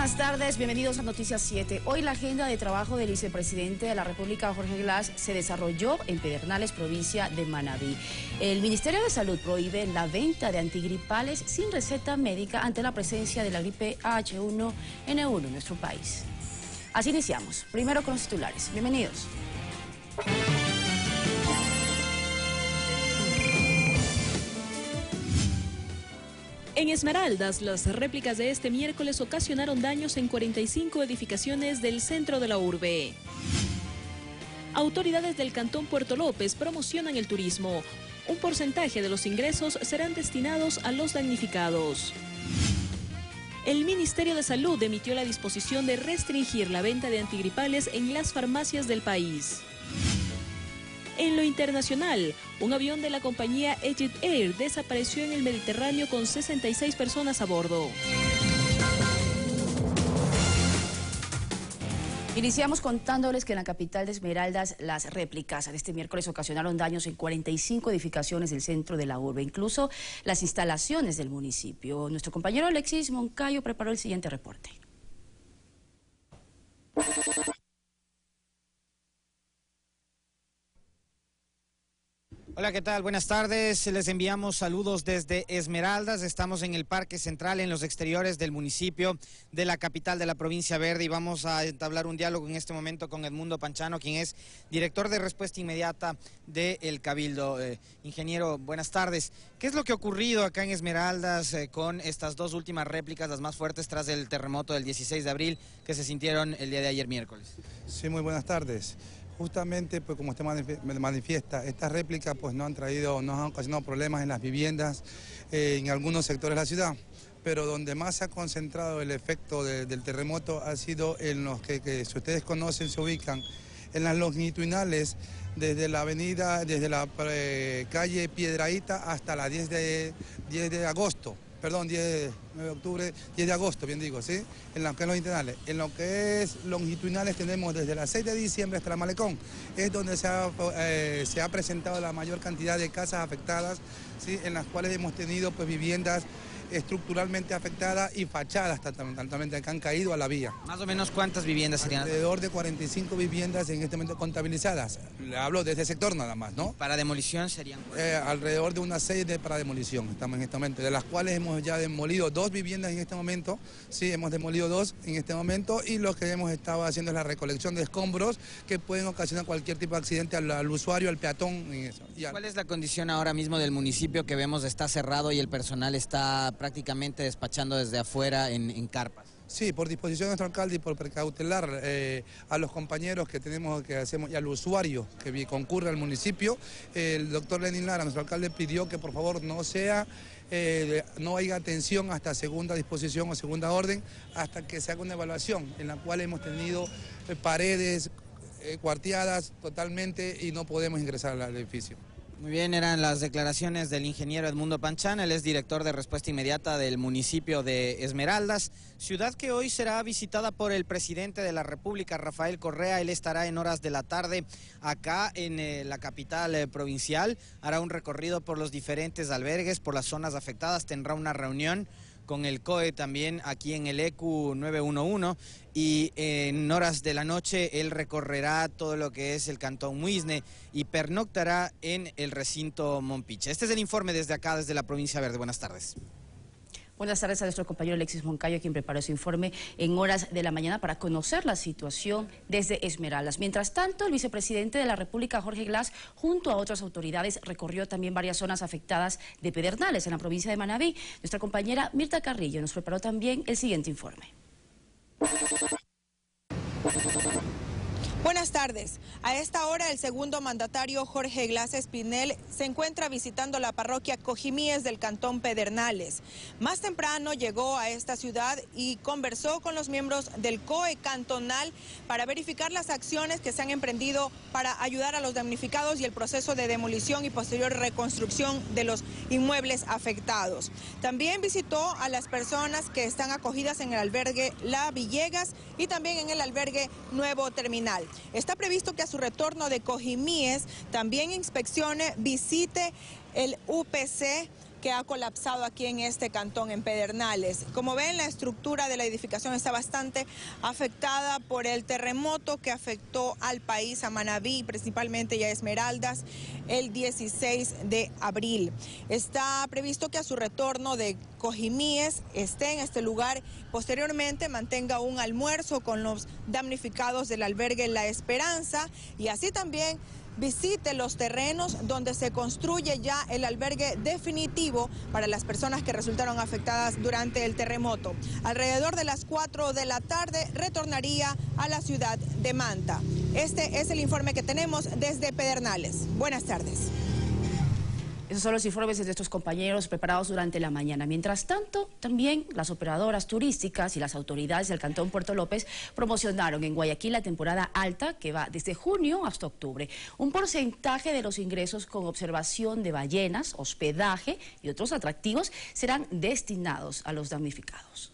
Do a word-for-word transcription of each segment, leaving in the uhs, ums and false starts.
buenas tardes, bienvenidos a Noticias siete. Hoy la agenda de trabajo del vicepresidente de la República, Jorge Glass, se desarrolló en Pedernales, provincia de Manabí. El Ministerio de Salud prohíbe la venta de antigripales sin receta médica ante la presencia de la gripe H uno N uno en nuestro país. Así iniciamos, primero con los titulares. Bienvenidos. En Esmeraldas, las réplicas de este miércoles ocasionaron daños en cuarenta y cinco edificaciones del centro de la urbe. Autoridades del Cantón Puerto López promocionan el turismo. Un porcentaje de los ingresos serán destinados a los damnificados. El Ministerio de Salud emitió la disposición de restringir la venta de antigripales en las farmacias del país. En lo internacional, un avión de la compañía Egypt Air desapareció en el Mediterráneo con sesenta y seis personas a bordo. Iniciamos contándoles que en la capital de Esmeraldas las réplicas de este miércoles ocasionaron daños en cuarenta y cinco edificaciones del centro de la urbe, incluso las instalaciones del municipio. Nuestro compañero Alexis Moncayo preparó el siguiente reporte. Hola, ¿qué tal? Buenas tardes. Les enviamos saludos desde Esmeraldas. Estamos en el Parque Central, en los exteriores del municipio de la capital de la provincia verde, y vamos a entablar un diálogo en este momento con Edmundo Panchano, quien es director de respuesta inmediata del Cabildo. Eh, ingeniero, buenas tardes. ¿Qué es lo que ha ocurrido acá en Esmeraldas eh, con estas dos últimas réplicas, las más fuertes tras el terremoto del dieciséis de abril que se sintieron el día de ayer miércoles? Sí, muy buenas tardes. Justamente, pues como usted manifiesta, estas réplicas pues no han traído, no han ocasionado problemas en las viviendas, eh, en algunos sectores de la ciudad, pero donde más se ha concentrado el efecto de, del terremoto ha sido en los que, que, si ustedes conocen, se ubican en las longitudinales, desde la avenida, desde la eh, calle Piedrahíta hasta la diez de agosto. Perdón, diez de octubre, diez de agosto, bien digo, ¿sí? En lo que es longitudinales. En lo que es longitudinales tenemos desde las seis de diciembre hasta la Malecón. Es donde se ha, eh, se ha presentado la mayor cantidad de casas afectadas, ¿sí? En las cuales hemos tenido pues viviendas estructuralmente afectadas y fachadas totalmente que han caído a la vía. ¿Más o menos cuántas viviendas serían? Alrededor de cuarenta y cinco viviendas en este momento contabilizadas. Le hablo de ese sector nada más, ¿no? ¿Para demolición serían? Eh, alrededor de unas seis de, para demolición estamos en este momento, de las cuales hemos ya demolido dos viviendas en este momento. Sí, hemos demolido dos en este momento, y lo que hemos estado haciendo es la recolección de escombros que pueden ocasionar cualquier tipo de accidente al, al usuario, al peatón. En eso. Y al... ¿Cuál es la condición ahora mismo del municipio que vemos está cerrado y el personal está prácticamente despachando desde afuera en, en carpas? Sí, por disposición de nuestro alcalde y por precautelar eh, a los compañeros que tenemos, que hacemos, y al usuario que concurre al municipio, eh, el doctor Lenin Lara, nuestro alcalde, pidió que por favor no sea, eh, no haya atención hasta segunda disposición o segunda orden, hasta que se haga una evaluación en la cual hemos tenido eh, paredes eh, cuarteadas totalmente y no podemos ingresar al edificio. Muy bien, eran las declaraciones del ingeniero Edmundo Panchano. Él es director de respuesta inmediata del municipio de Esmeraldas, ciudad que hoy será visitada por el presidente de la República, Rafael Correa. Él estará en horas de la tarde acá en eh, la capital eh, provincial, hará un recorrido por los diferentes albergues, por las zonas afectadas, tendrá una reunión con el C O E también aquí en el E Q nueve uno uno, y en horas de la noche él recorrerá todo lo que es el Cantón Muisne y pernoctará en el recinto Mompiche. Este es el informe desde acá, desde la provincia verde. Buenas tardes. Buenas tardes a nuestro compañero Alexis Moncayo, quien preparó su informe en horas de la mañana para conocer la situación desde Esmeraldas. Mientras tanto, el vicepresidente de la República, Jorge Glass, junto a otras autoridades, recorrió también varias zonas afectadas de Pedernales, en la provincia de Manabí. Nuestra compañera Mirta Carrillo nos preparó también el siguiente informe. Buenas tardes. A esta hora el segundo mandatario Jorge Glass Espinel se encuentra visitando la parroquia Cojimíes del Cantón Pedernales. Más temprano llegó a esta ciudad y conversó con los miembros del C O E cantonal para verificar las acciones que se han emprendido para ayudar a los damnificados y el proceso de demolición y posterior reconstrucción de los inmuebles afectados. También visitó a las personas que están acogidas en el albergue La Villegas y también en el albergue Nuevo Terminal. Está previsto que a su retorno de Cojimíes también inspeccione, visite el U P C que ha colapsado aquí en este cantón, en Pedernales. Como ven, la estructura de la edificación está bastante afectada por el terremoto que afectó al país, a Manabí, principalmente y a Esmeraldas, el dieciséis de abril. Está previsto que a su retorno de Cojimíes esté en este lugar. Posteriormente mantenga un almuerzo con los damnificados del albergue La Esperanza y así también visite los terrenos donde se construye ya el albergue definitivo para las personas que resultaron afectadas durante el terremoto. Alrededor de las cuatro de la tarde retornaría a la ciudad de Manta. Este es el informe que tenemos desde Pedernales. Buenas tardes. Esos son los informes de estos compañeros preparados durante la mañana. Mientras tanto, también las operadoras turísticas y las autoridades del Cantón Puerto López promocionaron en Guayaquil la temporada alta que va desde junio hasta octubre. Un porcentaje de los ingresos con observación de ballenas, hospedaje y otros atractivos serán destinados a los damnificados.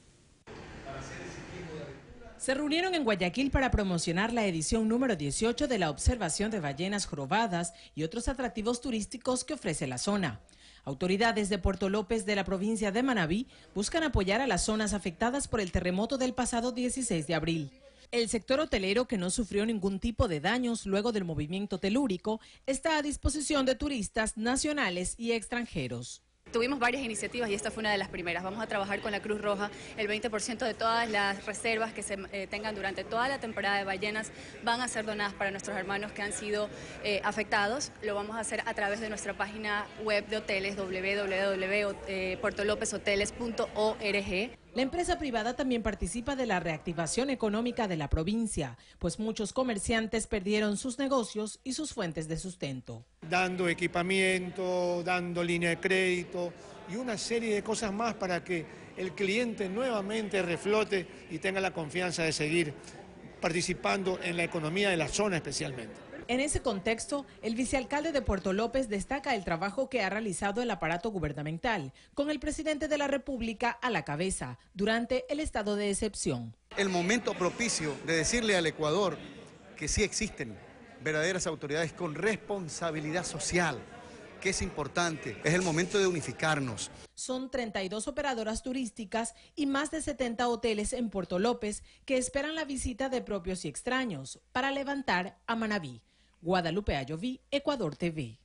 Se reunieron en Guayaquil para promocionar la edición número dieciocho de la observación de ballenas jorobadas y otros atractivos turísticos que ofrece la zona. Autoridades de Puerto López de la provincia de Manabí buscan apoyar a las zonas afectadas por el terremoto del pasado dieciséis de abril. El sector hotelero, que no sufrió ningún tipo de daños luego del movimiento telúrico, está a disposición de turistas nacionales y extranjeros. Tuvimos varias iniciativas y esta fue una de las primeras. Vamos a trabajar con la Cruz Roja. El veinte por ciento de todas las reservas que se eh, tengan durante toda la temporada de ballenas van a ser donadas para nuestros hermanos que han sido eh, afectados. Lo vamos a hacer a través de nuestra página web de hoteles, doble u doble u doble u punto puerto lópez hoteles punto org. La empresa privada también participa de la reactivación económica de la provincia, pues muchos comerciantes perdieron sus negocios y sus fuentes de sustento. Dando equipamiento, dando línea de crédito y una serie de cosas más para que el cliente nuevamente reflote y tenga la confianza de seguir participando en la economía de la zona especialmente. En ese contexto, el vicealcalde de Puerto López destaca el trabajo que ha realizado el aparato gubernamental, con el presidente de la República a la cabeza, durante el estado de excepción. El momento propicio de decirle al Ecuador que sí existen verdaderas autoridades con responsabilidad social, que es importante, es el momento de unificarnos. Son treinta y dos operadoras turísticas y más de setenta hoteles en Puerto López que esperan la visita de propios y extraños para levantar a Manabí. Guadalupe Ayoví, Ecuador T V.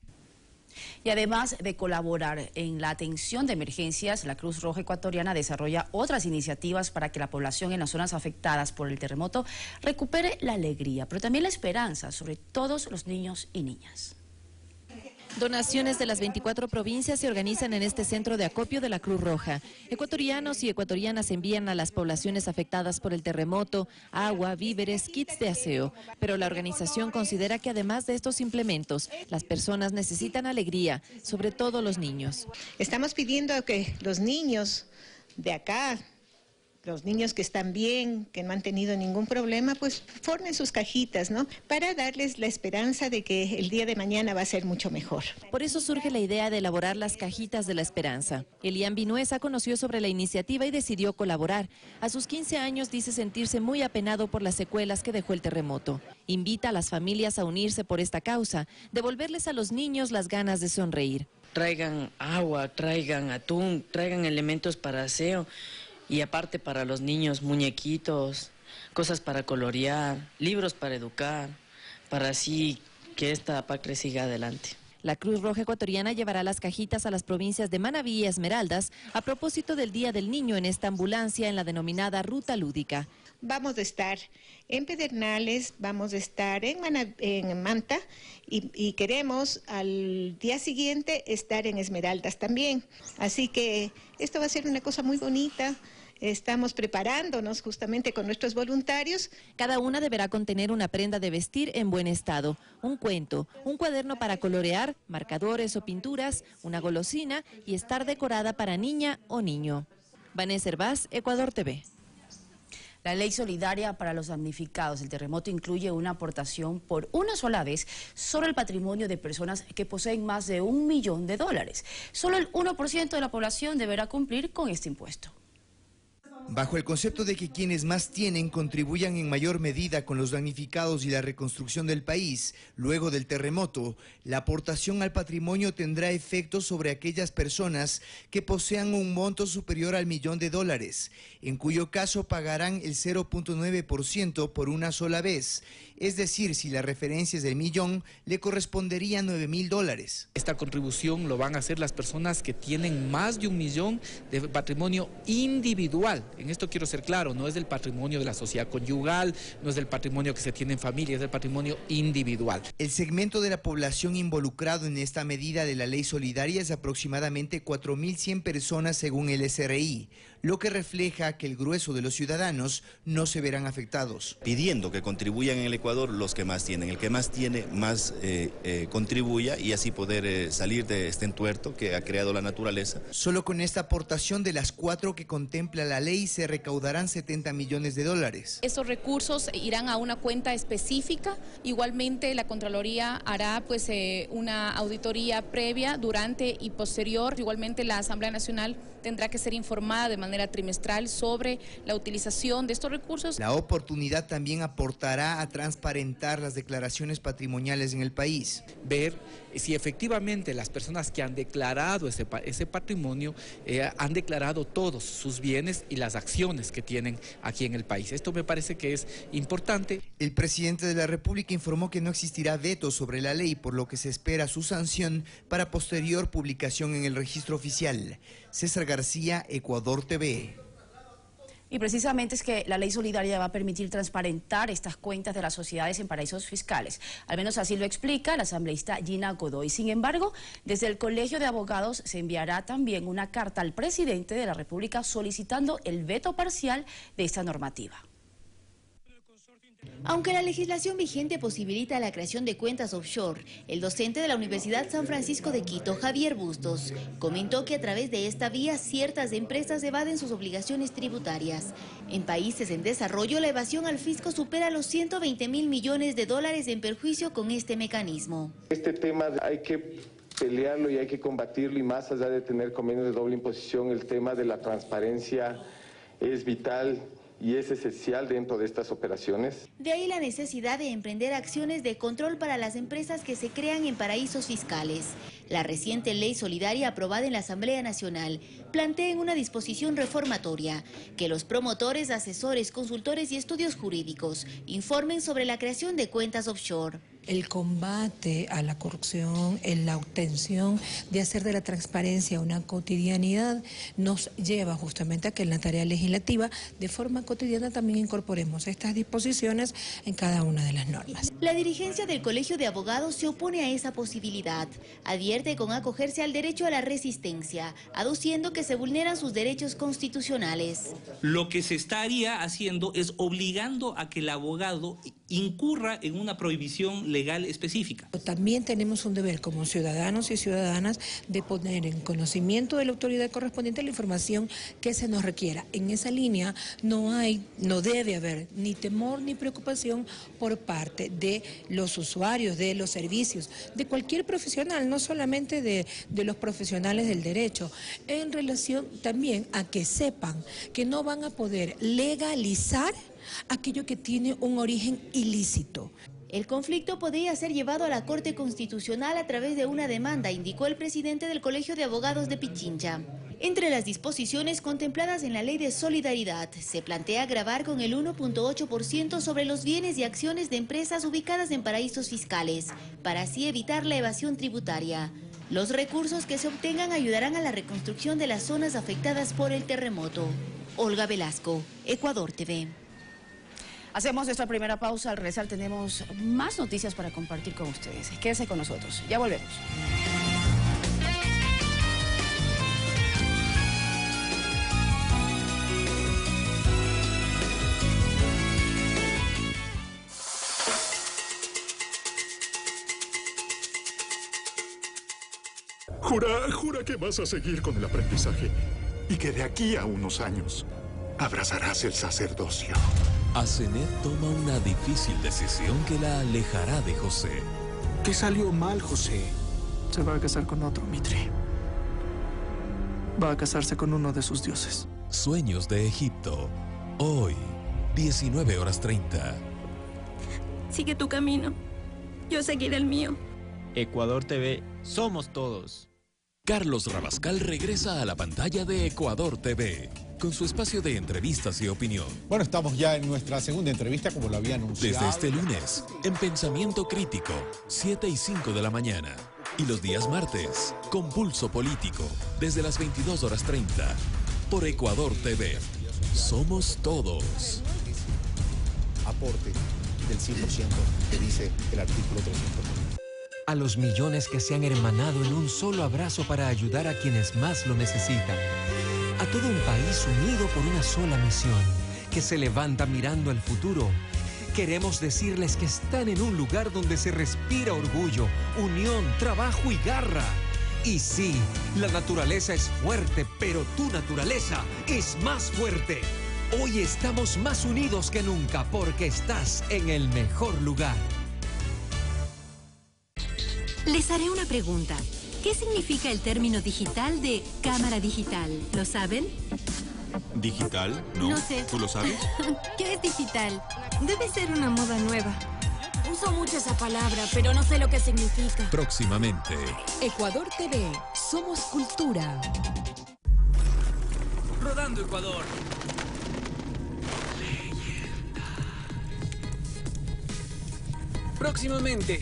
Y además de colaborar en la atención de emergencias, la Cruz Roja Ecuatoriana desarrolla otras iniciativas para que la población en las zonas afectadas por el terremoto recupere la alegría, pero también la esperanza sobre todos los niños y niñas. Donaciones de las veinticuatro provincias se organizan en este centro de acopio de la Cruz Roja. Ecuatorianos y ecuatorianas envían a las poblaciones afectadas por el terremoto agua, víveres, kits de aseo. Pero la organización considera que además de estos implementos, las personas necesitan alegría, sobre todo los niños. Estamos pidiendo que los niños de acá, los niños que están bien, que no han tenido ningún problema, pues formen sus cajitas, ¿no? Para darles la esperanza de que el día de mañana va a ser mucho mejor. Por eso surge la idea de elaborar las cajitas de la esperanza. Elian Vinuesa conoció sobre la iniciativa y decidió colaborar. A sus quince años dice sentirse muy apenado por las secuelas que dejó el terremoto. Invita a las familias a unirse por esta causa, devolverles a los niños las ganas de sonreír. Traigan agua, traigan atún, traigan elementos para aseo. Y aparte para los niños, muñequitos, cosas para colorear, libros para educar, para así que esta patria siga adelante. La Cruz Roja Ecuatoriana llevará las cajitas a las provincias de Manabí y Esmeraldas a propósito del Día del Niño en esta ambulancia en la denominada Ruta Lúdica. Vamos a estar en Pedernales, vamos a estar en, Manab- en Manta y, y queremos al día siguiente estar en Esmeraldas también. Así que esto va a ser una cosa muy bonita. Estamos preparándonos justamente con nuestros voluntarios. Cada una deberá contener una prenda de vestir en buen estado, un cuento, un cuaderno para colorear, marcadores o pinturas, una golosina y estar decorada para niña o niño. Vanessa Hervás, Ecuador T V. La ley solidaria para los damnificados del terremoto incluye una aportación por una sola vez sobre el patrimonio de personas que poseen más de un millón de dólares. Solo el uno por ciento de la población deberá cumplir con este impuesto. Bajo el concepto de que quienes más tienen contribuyan en mayor medida con los damnificados y la reconstrucción del país, luego del terremoto, la aportación al patrimonio tendrá efectos sobre aquellas personas que posean un monto superior al millón de dólares, en cuyo caso pagarán el cero punto nueve por ciento por una sola vez. Es decir, si la referencia es del millón, le correspondería nueve mil dólares. Esta contribución lo van a hacer las personas que tienen más de un millón de patrimonio individual. En esto quiero ser claro, no es del patrimonio de la sociedad conyugal, no es del patrimonio que se tiene en familia, es del patrimonio individual. El segmento de la población involucrado en esta medida de la ley solidaria es aproximadamente cuatro mil cien personas según el S R I, lo que refleja que el grueso de los ciudadanos no se verán afectados. Pidiendo que contribuyan en el Ecuador los que más tienen, el que más tiene más eh, eh, contribuya y así poder eh, salir de este entuerto que ha creado la naturaleza. Solo con esta aportación de las cuatro que contempla la ley se recaudarán setenta millones de dólares. Estos recursos irán a una cuenta específica. Igualmente la Contraloría hará pues eh, una auditoría previa, durante y posterior. Igualmente la Asamblea Nacional tendrá que ser informada de manera trimestral sobre la utilización de estos recursos. La oportunidad también aportará a transparentar las declaraciones patrimoniales en el país. Ver si efectivamente las personas que han declarado ese, ese patrimonio eh, han declarado todos sus bienes y las acciones que tienen aquí en el país. Esto me parece que es importante. El presidente de la República informó que no existirá veto sobre la ley, por lo que se espera su sanción para posterior publicación en el registro oficial. César García, Ecuador T V. Y precisamente es que la ley solidaria va a permitir transparentar estas cuentas de las sociedades en paraísos fiscales. Al menos así lo explica la asambleísta Gina Godoy. Sin embargo, desde el Colegio de Abogados se enviará también una carta al presidente de la República solicitando el veto parcial de esta normativa. Aunque la legislación vigente posibilita la creación de cuentas offshore, el docente de la Universidad San Francisco de Quito, Javier Bustos, comentó que a través de esta vía ciertas empresas evaden sus obligaciones tributarias. En países en desarrollo, la evasión al fisco supera los ciento veinte mil millones de dólares en perjuicio con este mecanismo. Este tema hay que pelearlo y hay que combatirlo, y más allá de tener convenios de doble imposición, el tema de la transparencia es vital y es esencial dentro de estas operaciones. De ahí la necesidad de emprender acciones de control para las empresas que se crean en paraísos fiscales. La reciente ley solidaria aprobada en la Asamblea Nacional plantea en una disposición reformatoria que los promotores, asesores, consultores y estudios jurídicos informen sobre la creación de cuentas offshore. El combate a la corrupción, en la obtención de hacer de la transparencia una cotidianidad, nos lleva justamente a que en la tarea legislativa de forma cotidiana también incorporemos estas disposiciones en cada una de las normas. La dirigencia del Colegio de Abogados se opone a esa posibilidad. Advierte con acogerse al derecho a la resistencia, aduciendo que se vulneran sus derechos constitucionales. Lo que se estaría haciendo es obligando a que el abogado incurra en una prohibición legal específica. También tenemos un deber como ciudadanos y ciudadanas de poner en conocimiento de la autoridad correspondiente la información que se nos requiera. En esa línea no hay, no debe haber ni temor ni preocupación por parte de los usuarios, de los servicios, de cualquier profesional, no solamente de, de los profesionales del derecho, en relación también a que sepan que no van a poder legalizar aquello que tiene un origen ilícito. El conflicto podría ser llevado a la Corte Constitucional a través de una demanda, indicó el presidente del Colegio de Abogados de Pichincha. Entre las disposiciones contempladas en la Ley de Solidaridad, se plantea gravar con el uno punto ocho por ciento sobre los bienes y acciones de empresas ubicadas en paraísos fiscales, para así evitar la evasión tributaria. Los recursos que se obtengan ayudarán a la reconstrucción de las zonas afectadas por el terremoto. Olga Velasco, Ecuador T V. Hacemos nuestra primera pausa. Al regresar tenemos más noticias para compartir con ustedes. Quédese con nosotros. Ya volvemos. Jura, jura que vas a seguir con el aprendizaje y que de aquí a unos años abrazarás el sacerdocio. Asenet toma una difícil decisión que la alejará de José. ¿Qué salió mal, José? Se va a casar con otro, Mitri. Va a casarse con uno de sus dioses. Sueños de Egipto. Hoy, diecinueve horas treinta. Sigue tu camino. Yo seguiré el mío. Ecuador T V, somos todos. Carlos Rabascal regresa a la pantalla de Ecuador T V, con su espacio de entrevistas y opinión. Bueno, estamos ya en nuestra segunda entrevista, como lo había anunciado. Desde este lunes, en Pensamiento Crítico, siete y cinco de la mañana. Y los días martes, con Pulso Político, desde las veintidós horas treinta, por Ecuador T V. Somos todos. Aporte del cien por ciento que dice el artículo trescientos. A los millones que se han hermanado en un solo abrazo para ayudar a quienes más lo necesitan. A todo un país unido por una sola misión, que se levanta mirando al futuro. Queremos decirles que están en un lugar donde se respira orgullo, unión, trabajo y garra. Y sí, la naturaleza es fuerte, pero tu naturaleza es más fuerte. Hoy estamos más unidos que nunca porque estás en el mejor lugar. Les haré una pregunta. ¿Qué significa el término digital de cámara digital? ¿Lo saben? ¿Digital? No. No sé. ¿Tú lo sabes? ¿Qué es digital? Debe ser una moda nueva. Uso mucho esa palabra, pero no sé lo que significa. Próximamente. Ecuador T V. Somos cultura. Rodando Ecuador. Leyenda. Próximamente.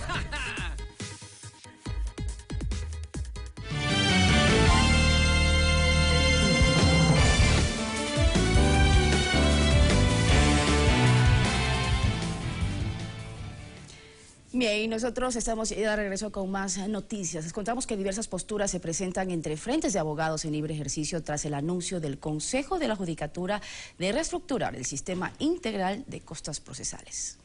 Bien, y nosotros estamos ya de regreso con más noticias. Les contamos que diversas posturas se presentan entre frentes de abogados en libre ejercicio tras el anuncio del Consejo de la Judicatura de reestructurar el sistema integral de costas procesales.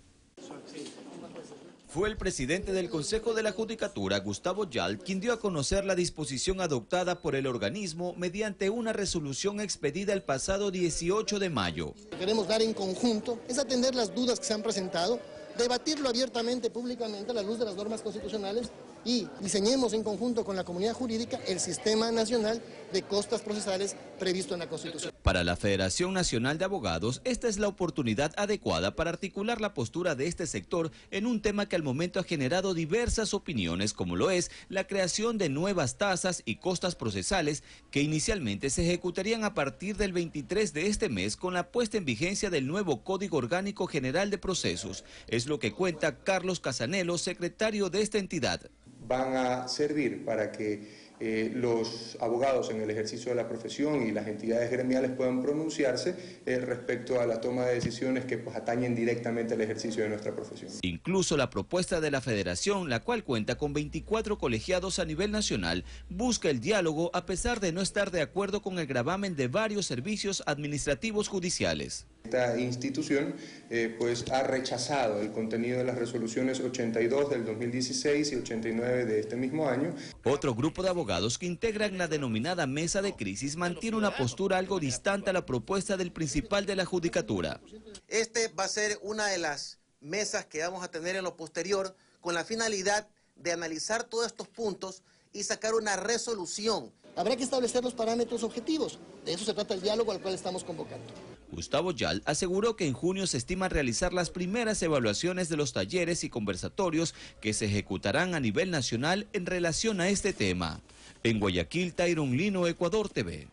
Fue el presidente del Consejo de la Judicatura, Gustavo Yal, quien dio a conocer la disposición adoptada por el organismo mediante una resolución expedida el pasado dieciocho de mayo. Lo que queremos dar en conjunto es atender las dudas que se han presentado, debatirlo abiertamente, públicamente, a la luz de las normas constitucionales y diseñemos en conjunto con la comunidad jurídica el sistema nacional de costas procesales previsto en la Constitución. Para la Federación Nacional de Abogados, esta es la oportunidad adecuada para articular la postura de este sector en un tema que al momento ha generado diversas opiniones, como lo es la creación de nuevas tasas y costas procesales que inicialmente se ejecutarían a partir del veintitrés de este mes con la puesta en vigencia del nuevo Código Orgánico General de Procesos. Es lo que cuenta Carlos Casanelo, secretario de esta entidad. Van a servir para que eh, los abogados en el ejercicio de la profesión y las entidades gremiales puedan pronunciarse eh, respecto a la toma de decisiones que pues, atañen directamente al ejercicio de nuestra profesión. Incluso la propuesta de la Federación, la cual cuenta con veinticuatro colegiados a nivel nacional, busca el diálogo a pesar de no estar de acuerdo con el gravamen de varios servicios administrativos judiciales. Esta institución eh, pues, ha rechazado el contenido de las resoluciones ochenta y dos del dos mil dieciséis y ochenta y nueve de este mismo año. Otro grupo de abogados que integran la denominada mesa de crisis mantiene una postura algo distante a la propuesta del principal de la Judicatura. Este va a ser una de las mesas que vamos a tener en lo posterior con la finalidad de analizar todos estos puntos y sacar una resolución. Habrá que establecer los parámetros objetivos. De eso se trata el diálogo al cual estamos convocando. Gustavo Yal aseguró que en junio se estima realizar las primeras evaluaciones de los talleres y conversatorios que se ejecutarán a nivel nacional en relación a este tema. En Guayaquil, Tyron Lino, Ecuador T V.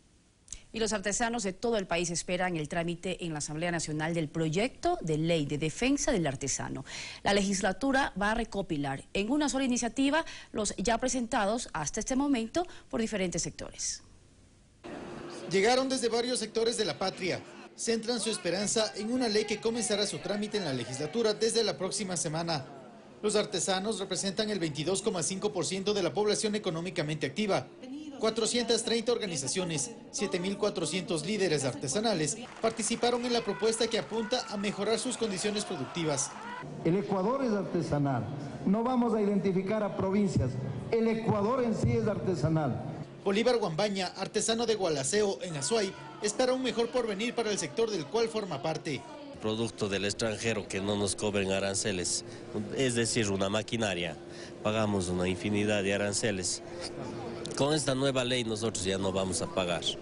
Y los artesanos de todo el país esperan el trámite en la Asamblea Nacional del proyecto de ley de defensa del artesano. La legislatura va a recopilar en una sola iniciativa los ya presentados hasta este momento por diferentes sectores. Llegaron desde varios sectores de la patria. Centran su esperanza en una ley que comenzará su trámite en la legislatura desde la próxima semana. Los artesanos representan el veintidós coma cinco por ciento de la población económicamente activa. cuatrocientas treinta organizaciones, siete mil cuatrocientos líderes artesanales participaron en la propuesta que apunta a mejorar sus condiciones productivas. El Ecuador es artesanal. No vamos a identificar a provincias. El Ecuador en sí es artesanal. Bolívar Guambaña, artesano de Gualaceo en Azuay, espera un mejor porvenir para el sector del cual forma parte. Producto del extranjero que no nos cobren aranceles, es decir, una maquinaria. Pagamos una infinidad de aranceles. Con esta nueva ley nosotros ya no vamos a pagar.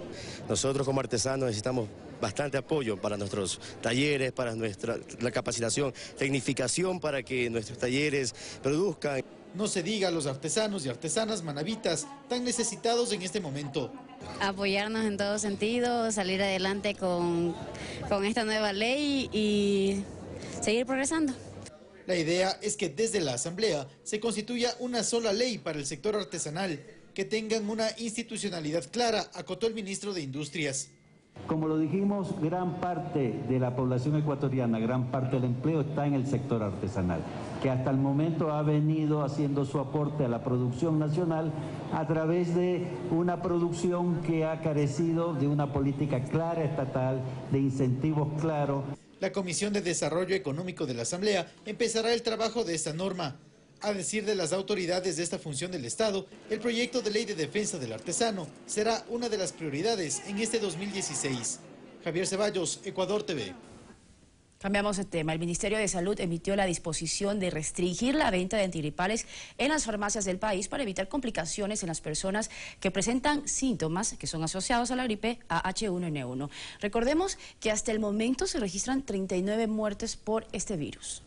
Nosotros como artesanos necesitamos bastante apoyo para nuestros talleres, para nuestra la capacitación, tecnificación para que nuestros talleres produzcan. No se diga a los artesanos y artesanas manavitas tan necesitados en este momento. Apoyarnos en todo sentido, salir adelante con, con esta nueva ley y seguir progresando. La idea es que desde la Asamblea se constituya una sola ley para el sector artesanal, que tengan una institucionalidad clara, acotó el ministro de Industrias. Como lo dijimos, gran parte de la población ecuatoriana, gran parte del empleo está en el sector artesanal, que hasta el momento ha venido haciendo su aporte a la producción nacional a través de una producción que ha carecido de una política clara estatal, de incentivos claros. La Comisión de Desarrollo Económico de la Asamblea empezará el trabajo de esta norma. A decir de las autoridades de esta función del Estado, el proyecto de ley de defensa del artesano será una de las prioridades en este dos mil dieciséis. Javier Ceballos, Ecuador T V. Cambiamos de tema. El Ministerio de Salud emitió la disposición de restringir la venta de antigripales en las farmacias del país para evitar complicaciones en las personas que presentan síntomas que son asociados a la gripe A H uno N uno. Recordemos que hasta el momento se registran treinta y nueve muertes por este virus.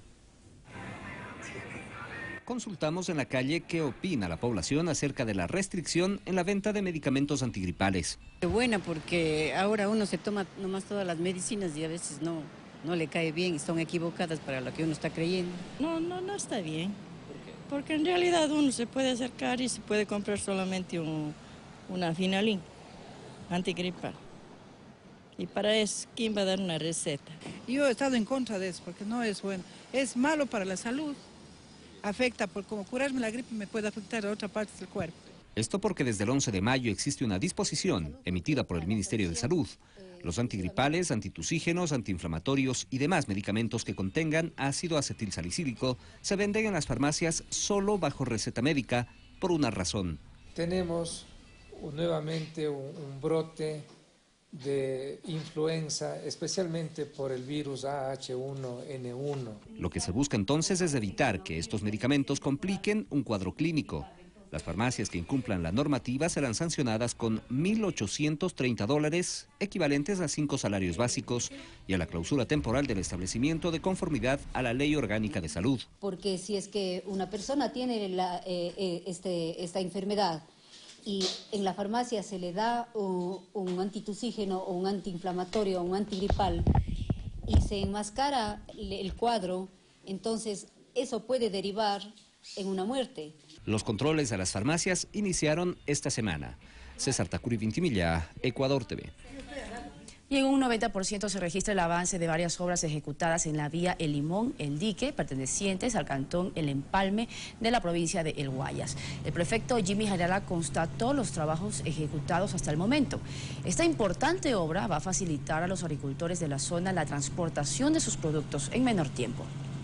Consultamos en la calle qué opina la población acerca de la restricción en la venta de medicamentos antigripales. Buena, porque ahora uno se toma nomás todas las medicinas y a veces no, no le cae bien y son equivocadas para lo que uno está creyendo. No, no, no está bien. ¿Por qué? Porque en realidad uno se puede acercar y se puede comprar solamente un, una Finalin antigripal. Y para eso, ¿quién va a dar una receta? Yo he estado en contra de eso porque no es bueno. Es malo para la salud. Afecta, por como curarme la gripe me puede afectar a otra parte del cuerpo. Esto porque desde el once de mayo existe una disposición emitida por el Ministerio de Salud. Los antigripales, antitusígenos, antiinflamatorios y demás medicamentos que contengan ácido acetilsalicílico se venden en las farmacias solo bajo receta médica por una razón. Tenemos nuevamente un, un brote de influenza, especialmente por el virus A H uno N uno. Lo que se busca entonces es evitar que estos medicamentos compliquen un cuadro clínico. Las farmacias que incumplan la normativa serán sancionadas con mil ochocientos treinta dólares, equivalentes a cinco salarios básicos, y a la clausura temporal del establecimiento de conformidad a la Ley Orgánica de Salud. Porque si es que una persona tiene la, eh, eh, este, esta enfermedad, y en la farmacia se le da un, un antitusígeno o un antiinflamatorio o un antigripal y se enmascara el cuadro, entonces eso puede derivar en una muerte. Los controles a las farmacias iniciaron esta semana. César Tacuri Vintimilla, Ecuador T V. Y en un noventa por ciento se registra el avance de varias obras ejecutadas en la vía El Limón, El Dique, pertenecientes al cantón El Empalme de la provincia de El Guayas. El prefecto Jimmy Jarala constató los trabajos ejecutados hasta el momento. Esta importante obra va a facilitar a los agricultores de la zona la transportación de sus productos en menor tiempo.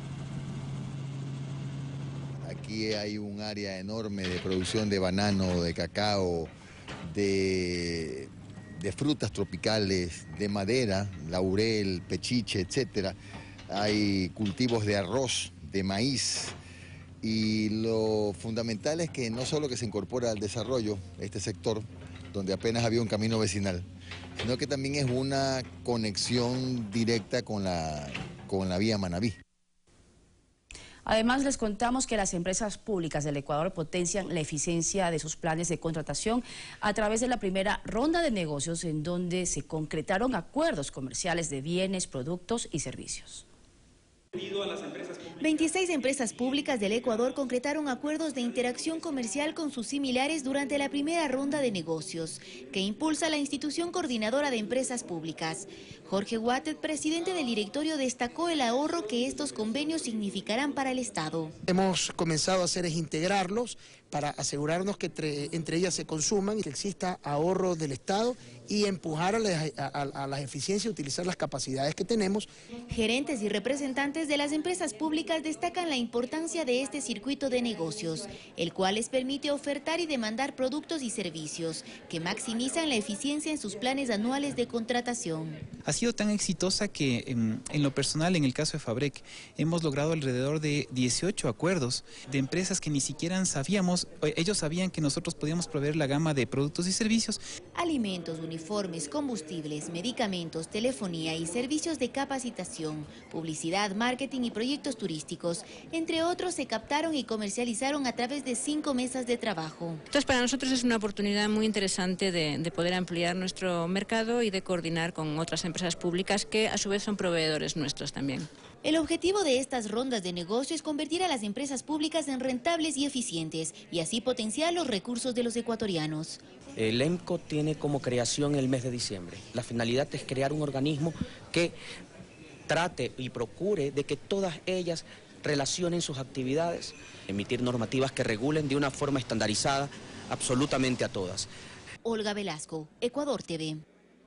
Aquí hay un área enorme de producción de banano, de cacao, de... de frutas tropicales, de madera, laurel, pechiche, etcétera. Hay cultivos de arroz, de maíz, y lo fundamental es que no solo que se incorpora al desarrollo este sector, donde apenas había un camino vecinal, sino que también es una conexión directa con la, con la vía Manabí. Además, les contamos que las empresas públicas del Ecuador potencian la eficiencia de sus planes de contratación a través de la primera ronda de negocios en donde se concretaron acuerdos comerciales de bienes, productos y servicios. veintiséis empresas públicas del Ecuador concretaron acuerdos de interacción comercial con sus similares durante la primera ronda de negocios, que impulsa la institución coordinadora de empresas públicas. Jorge Wattet, presidente del directorio, destacó el ahorro que estos convenios significarán para el Estado. Hemos comenzado a hacer es integrarlos para asegurarnos que entre, entre ellas se consuman y que exista ahorro del Estado y empujar a la, a, a la eficiencia y utilizar las capacidades que tenemos. Gerentes y representantes de las empresas públicas destacan la importancia de este circuito de negocios, el cual les permite ofertar y demandar productos y servicios que maximizan la eficiencia en sus planes anuales de contratación. Ha sido tan exitosa que en, en lo personal, en el caso de Fabrec, hemos logrado alrededor de dieciocho acuerdos de empresas que ni siquiera sabíamos nosotros, ellos sabían que nosotros podíamos proveer la gama de productos y servicios. Alimentos, uniformes, combustibles, medicamentos, telefonía y servicios de capacitación, publicidad, marketing y proyectos turísticos, entre otros, se captaron y comercializaron a través de cinco mesas de trabajo. Entonces, para nosotros es una oportunidad muy interesante de, de poder ampliar nuestro mercado y de coordinar con otras empresas públicas que a su vez son proveedores nuestros también. El objetivo de estas rondas de negocio es convertir a las empresas públicas en rentables y eficientes y así potenciar los recursos de los ecuatorianos. El EMCO tiene como creación el mes de diciembre. La finalidad es crear un organismo que trate y procure de que todas ellas relacionen sus actividades, emitir normativas que regulen de una forma estandarizada absolutamente a todas. Olga Velasco, Ecuador T V.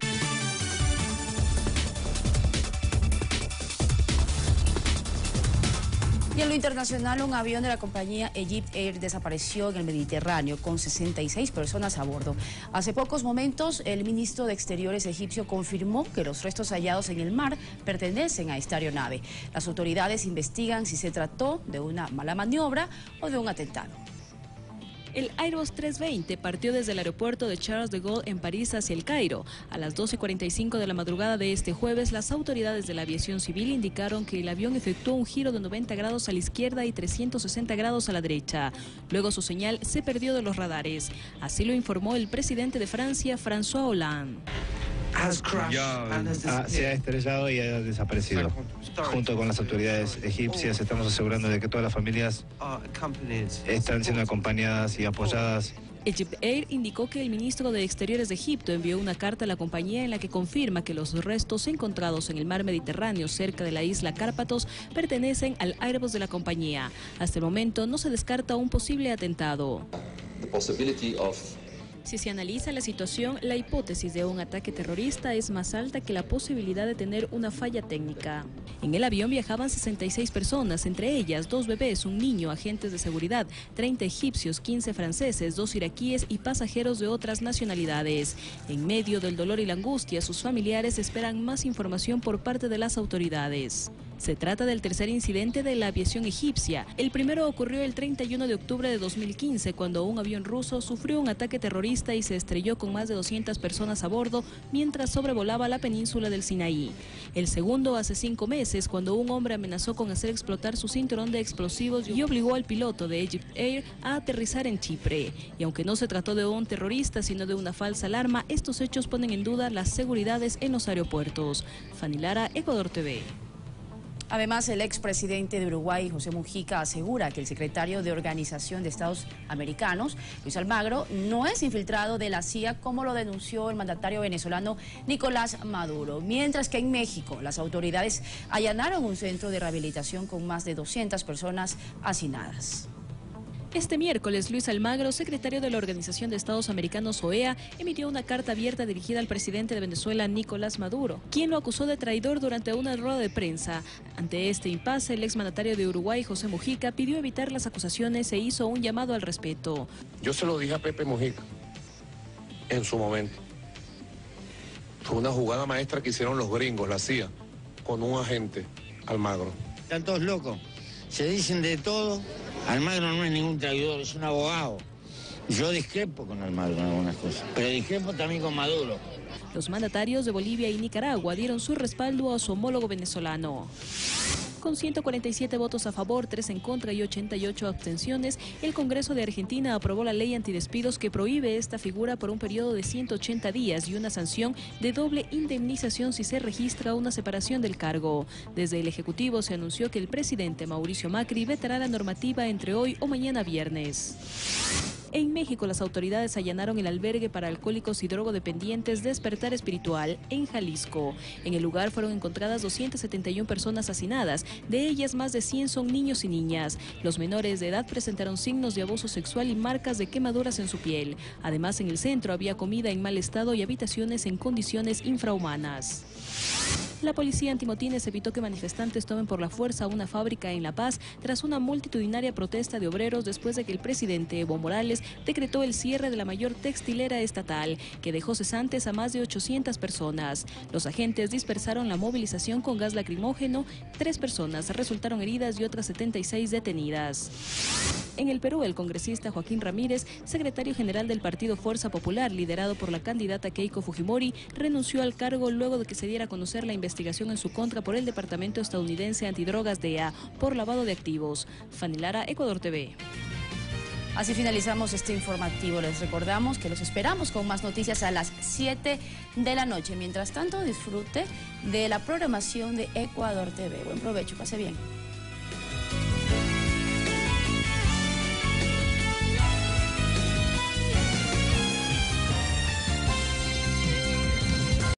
Y en lo internacional, un avión de la compañía Egypt Air desapareció en el Mediterráneo con sesenta y seis personas a bordo. Hace pocos momentos, el ministro de Exteriores egipcio confirmó que los restos hallados en el mar pertenecen a esta aeronave. Las autoridades investigan si se trató de una mala maniobra o de un atentado. El Airbus trescientos veinte partió desde el aeropuerto de Charles de Gaulle en París hacia el Cairo. A las doce cuarenta y cinco de la madrugada de este jueves, las autoridades de la aviación civil indicaron que el avión efectuó un giro de noventa grados a la izquierda y trescientos sesenta grados a la derecha. Luego su señal se perdió de los radares. Así lo informó el presidente de Francia, François Hollande. Ya ah, se ha estrellado y ha desaparecido. Junto con las autoridades egipcias estamos asegurando de que todas las familias están siendo acompañadas y apoyadas. Egypt Air indicó que el ministro de Exteriores de Egipto envió una carta a la compañía en la que confirma que los restos encontrados en el mar Mediterráneo cerca de la isla Cárpatos pertenecen al Airbus de la compañía. Hasta el momento no se descarta un posible atentado. Si se analiza la situación, la hipótesis de un ataque terrorista es más alta que la posibilidad de tener una falla técnica. En el avión viajaban sesenta y seis personas, entre ellas dos bebés, un niño, agentes de seguridad, treinta egipcios, quince franceses, dos iraquíes y pasajeros de otras nacionalidades. En medio del dolor y la angustia, sus familiares esperan más información por parte de las autoridades. Se trata del tercer incidente de la aviación egipcia. El primero ocurrió el treinta y uno de octubre de dos mil quince, cuando un avión ruso sufrió un ataque terrorista y se estrelló con más de doscientas personas a bordo mientras sobrevolaba la península del Sinaí. El segundo hace cinco meses, cuando un hombre amenazó con hacer explotar su cinturón de explosivos y obligó al piloto de Egypt Air a aterrizar en Chipre. Y aunque no se trató de un terrorista, sino de una falsa alarma, estos hechos ponen en duda las seguridades en los aeropuertos. Fanny Lara, Ecuador T V. Además, el expresidente de Uruguay, José Mujica, asegura que el secretario de Organización de Estados Americanos, Luis Almagro, no es infiltrado de la C I A, como lo denunció el mandatario venezolano Nicolás Maduro. Mientras que en México, las autoridades allanaron un centro de rehabilitación con más de doscientas personas hacinadas. Este miércoles, Luis Almagro, secretario de la Organización de Estados Americanos, O E A, emitió una carta abierta dirigida al presidente de Venezuela, Nicolás Maduro, quien lo acusó de traidor durante una rueda de prensa. Ante este impasse, el exmandatario de Uruguay, José Mujica, pidió evitar las acusaciones e hizo un llamado al respeto. Yo se lo dije a Pepe Mujica en su momento. Fue una jugada maestra que hicieron los gringos, la C I A, con un agente, Almagro. Están todos locos, se dicen de todo. Almagro no es ningún traidor, es un abogado. Yo discrepo con Almagro en algunas cosas, pero discrepo también con Maduro. Los mandatarios de Bolivia y Nicaragua dieron su respaldo a su homólogo venezolano. Con ciento cuarenta y siete votos a favor, tres en contra y ochenta y ocho abstenciones, el Congreso de Argentina aprobó la ley antidespidos que prohíbe esta figura por un periodo de ciento ochenta días y una sanción de doble indemnización si se registra una separación del cargo. Desde el Ejecutivo se anunció que el presidente Mauricio Macri vetará la normativa entre hoy o mañana viernes. En México, las autoridades allanaron el albergue para alcohólicos y drogodependientes Despertar Espiritual en Jalisco. En el lugar fueron encontradas doscientas setenta y una personas hacinadas, de ellas más de cien son niños y niñas. Los menores de edad presentaron signos de abuso sexual y marcas de quemaduras en su piel. Además, en el centro había comida en mal estado y habitaciones en condiciones infrahumanas. La policía antimotines evitó que manifestantes tomen por la fuerza una fábrica en La Paz tras una multitudinaria protesta de obreros después de que el presidente Evo Morales decretó el cierre de la mayor textilera estatal, que dejó cesantes a más de ochocientas personas. Los agentes dispersaron la movilización con gas lacrimógeno, tres personas resultaron heridas y otras setenta y seis detenidas. En el Perú, el congresista Joaquín Ramírez, secretario general del Partido Fuerza Popular, liderado por la candidata Keiko Fujimori, renunció al cargo luego de que se diera a conocer la investigación en su contra por el Departamento Estadounidense Antidrogas D E A por lavado de activos. Fanny Lara, Ecuador T V. Así finalizamos este informativo. Les recordamos que los esperamos con más noticias a las siete de la noche. Mientras tanto, disfrute de la programación de Ecuador T V. Buen provecho, pase bien.